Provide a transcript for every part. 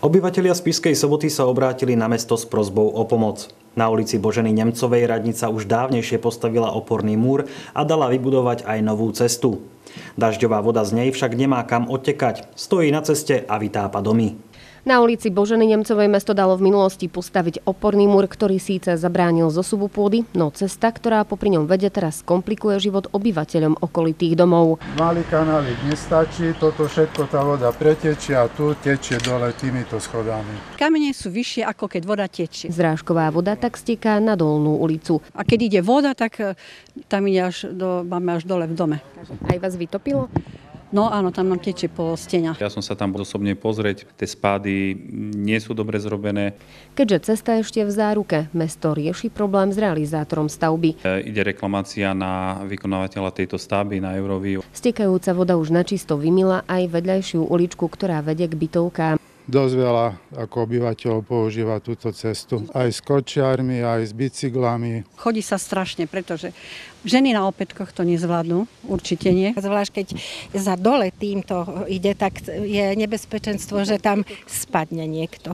Obyvatelia Spišskej Soboty sa obrátili na mesto s prosbou o pomoc. Na ulici Boženy Nemcovej radnica už dávnejšie postavila oporný múr a dala vybudovať aj novú cestu. Dažďová voda z nej však nemá kam odtekať. Stojí na ceste a vytápa domy. Na ulici Boženy Nemcovej mesto dalo v minulosti postaviť oporný múr, ktorý síce zabránil zosuvu pôdy, no cesta, ktorá popri ňom vedie, teraz komplikuje život obyvateľom okolitých domov. Malý kanálik nestačí, toto všetko tá voda pretečie a tu tečie dole týmito schodami. Kamene sú vyššie, ako keď voda tečie. Zrážková voda tak steká na Dolnú ulicu. A keď ide voda, tak tam ide máme až dole v dome. Aj vás vytopilo? No áno, tam nám tečie po steňach. Ja som sa tam osobne pozrieť, tie spády nie sú dobre zrobené. Keďže cesta ešte v záruke, mesto rieši problém s realizátorom stavby. Ide reklamácia na vykonávateľa tejto stavby, na Euroviu. Stekajúca voda už načisto vymyla aj vedľajšiu uličku, ktorá vedie k bytovkám. Dosť veľa ako obyvateľov používa túto cestu. Aj s kočiarmi, aj s bicyklami. Chodí sa strašne, pretože ženy na opätkoch to nezvládnu, určite nie. Zvlášť keď za dole týmto ide, tak je nebezpečenstvo, že tam spadne niekto.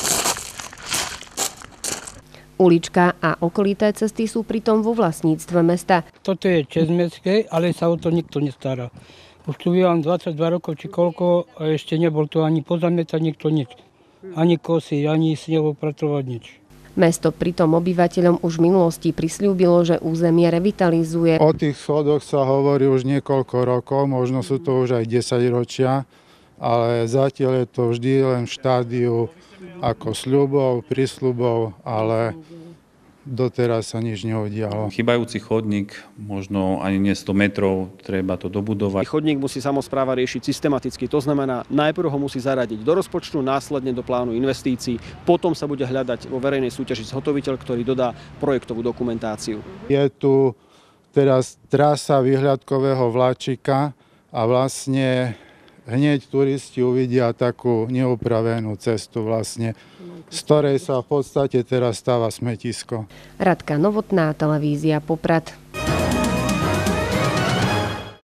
Ulička a okolité cesty sú pritom vo vlastníctve mesta. Toto je česť mestskej, ale sa o to nikto nestará. Už tu bývam 22 rokov či koľko a ešte nebol tu ani pozametať nikto nič. Ani kosiť, ani snehopratovať nič. Mesto pritom obyvateľom už v minulosti prisľúbilo, že územie revitalizuje. O tých schodoch sa hovorí už niekoľko rokov, možno sú to už aj 10 ročia, ale zatiaľ je to vždy len v štádiu ako sľubov, prisľubov, ale doteraz sa nič neudialo. Chybajúci chodník, možno ani nie 100 metrov, treba to dobudovať. Chodník musí samospráva riešiť systematicky, to znamená, najprv ho musí zaradiť do rozpočtu, následne do plánu investícií, potom sa bude hľadať vo verejnej súťaži zhotoviteľ, ktorý dodá projektovú dokumentáciu. Je tu teraz trasa vyhliadkového vláčika a vlastne hneď turisti uvidia takú neupravenú cestu vlastne, z ktorej sa v podstate teraz stáva smetisko. Radka Novotná, televízia Poprad.